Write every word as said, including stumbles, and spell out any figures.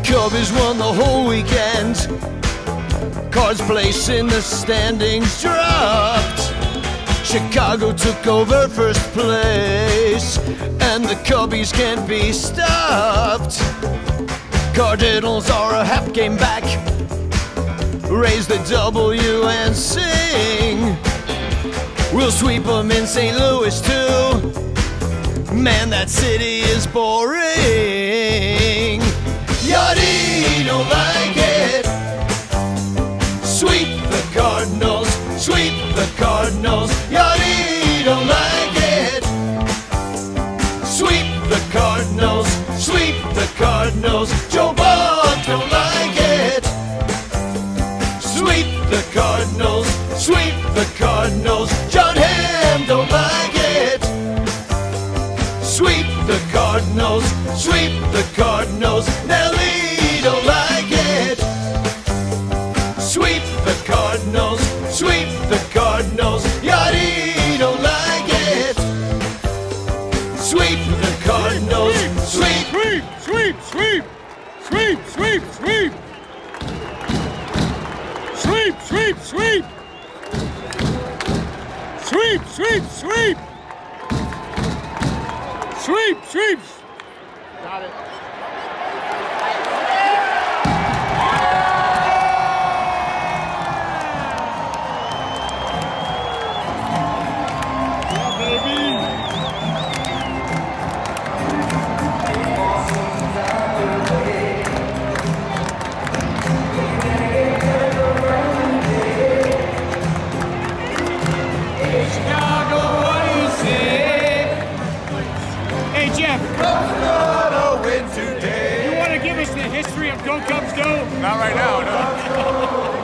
Cubbies won the whole weekend. Cards place in the standings dropped. Chicago took over first place, and the Cubbies can't be stopped. Cardinals are a half game back. Raise the W and sing. We'll sweep them in Saint Louis too. Man, that city is boring. Yachty don't like it. Sweep the Cardinals, sweep the Cardinals. Yachty don't like it. Sweep the Cardinals, sweep the Cardinals. Joe Buck don't like it. Sweep the Cardinals, sweep the Cardinals. John Hamm don't like it. Sweep the Cardinals, sweep the Cardinals. Nelly don't like it. Sweep the Cardinals, sweep the Cardinals. Yachty don't like it. Sweep the Cardinals, sweep, sweep, sweep, sweep, sweep, sweep, sweep, sweep, sweep, sweep, sweep, sweep, sweep, sweep, sweep. Got it. Not right now, no.